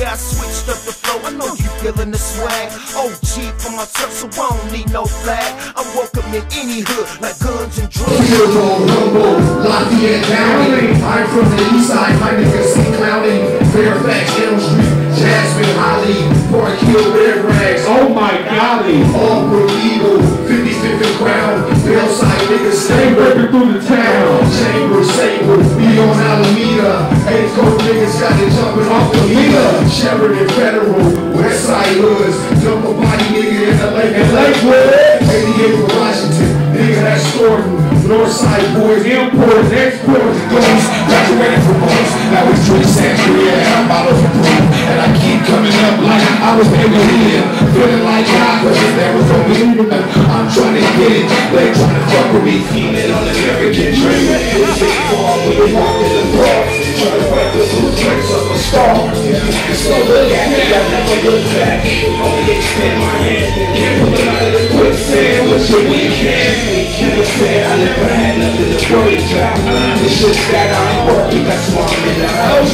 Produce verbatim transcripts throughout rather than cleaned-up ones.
Yeah, I switched up the flow, I know you feeling the swag. O G for my turf, so I don't need no flag. I'm welcome in any hood, like guns and drugs. Hero, Rumble, Lafayette County. I'm from the east side, my niggas see clowning. Fairfax, Elm Street, Jasmine, Holly, Park Hill, Red Rags. Oh my golly. Allbrook Eagle, fifty-fifth and Crown. Bellside niggas stay working through the town. Chamber, Sable, we on Alameda. Eight cold niggas got it jumping off the meter. Sheridan Federal, Westside Hoods. Dump a body nigga in the lake and Lakewood. eighty-eight for Washington, nigga that's Thornton. Northside boys, imports, exports, guns. Graduated from boys, now it's twenty century and I'm bottles of proof. And I keep coming up like I was able to live. Feeling like God, cause if there was no believing, I'm trying to get it. They trying to fuck with me, feeling on the American dream. It's big far, we been walking the cross. Trying to fight the blue tricks of a star. So look at me, I never look back. Only extend my hand. Can't pull it out of the quicksand. What's your weekend? You said I never had nothing to worry about. This shit's that I'm working, that's why I'm in the house.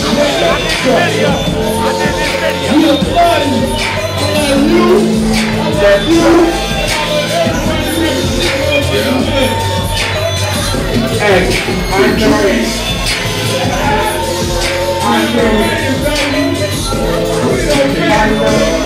We applaud you. I love you. I love you. Hey, I know it. I know it. I know it.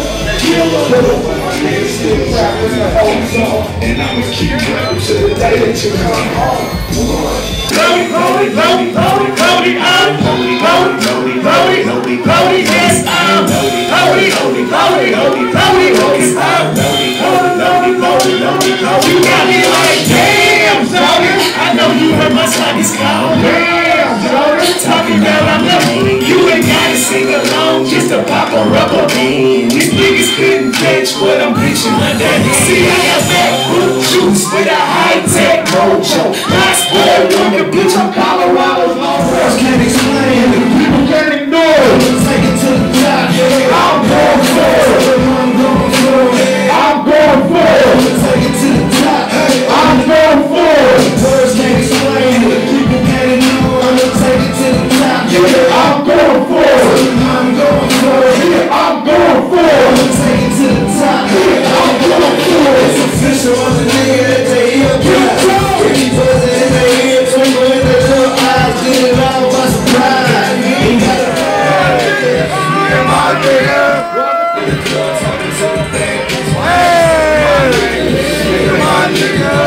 And I'ma keep rapping to the day that you come home. Cody, Cody, Cody, Cody, Cody, I'm Cody, Cody, Cody, Cody, Cody, Cody, yes, I'm Cody, Cody, Cody, Cody, Cody, yes, I'm Cody, Cody, Cody, Cody, Cody, Cody. You got me like, damn, Cody. I know you heard my song is called, damn, Cody. Talking about I'm loving you ain't gotta sing along just to pop a rubber band. These niggas couldn't catch what I'm pitching like that. See, I got that fruit juice with a high-tech mojo. Nice boy, wonder, bitch, I'm Colorado's long words can't explain. The people can't ignore it. Take it to the top, yeah. I'm going for it. I'm going for it. I'm going for it. Take it to the top, hey. I'm going for it. Words can't explain. The people can't ignore it. Take it to the top, yeah. I'm going for it. I'm going for it. Yeah, I'm going for it. Take it to the top, yeah. I'm going for it. It's official, I'm the nigga that they hear. Pretty pussy in their ear, twinkle in their little eyes, get it all by surprise. Ain't got a yeah, my nigga. Talking to the bank, my nigga.